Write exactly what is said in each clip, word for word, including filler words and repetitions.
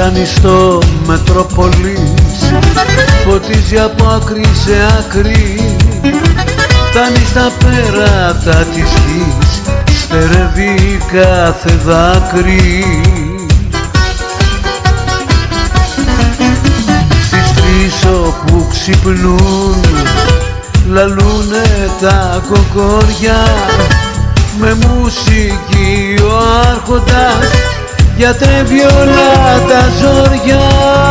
φτάνει στο Μετρόπολης, φωτίζει από άκρη σε άκρη, φτάνει στα πέρατα της γης, στερεύει κάθε δάκρυ. Στις τρεις όπου ξυπνούν λαλούνε τα κοκόρια, με μουσική ο άρχοντας γιατρεύει όλα τα ζόρια.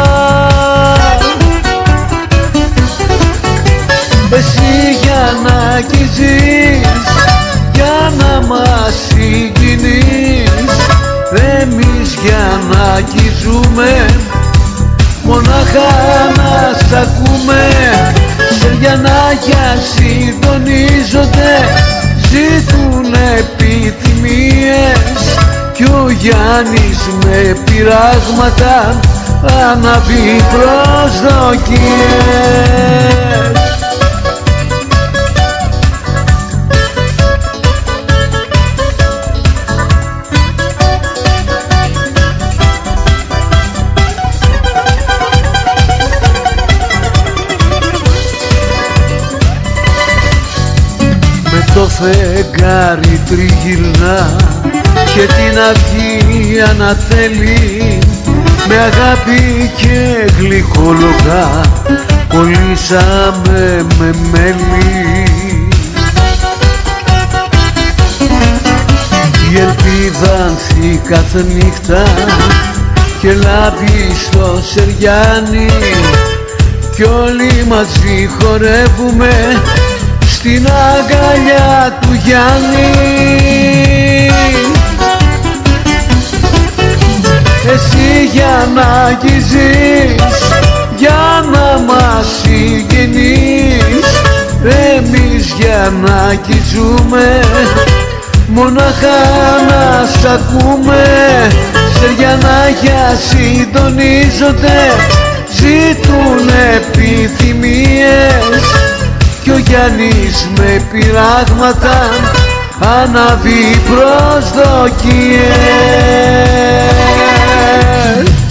Εσύ για να αγγίζεις, για να μας συγκινείς, εμείς για να αγγίζουμε, μονάχα να σ' ακούμε. Σεριανάκια συντονίζονται, ζητούν επιθυμίες, κι ο Γιάννης με πειράγματα αναβεί προσδοκίες. Το φεγγάρι τριγυρνά και την αυγή ανατέλει, με αγάπη και γλυκόλογα κολλήσαμε με μέλι. Η ελπίδα ανθεί κάθε νύχτα και λάβει στο Σεριάνι, κι όλοι μαζί χορεύουμε στην αγκαλιά του Γιάννη. Εσύ για να αγγίζεις, για να μας συγκινείς, εμείς για να αγγίζουμε, μονάχα να σ' ακούμε. Σεριανάκια συντονίζονται, ζητούν επιθυμίες, κι ο Γιάννης με πειράγματα αναβεί προσδοκίες.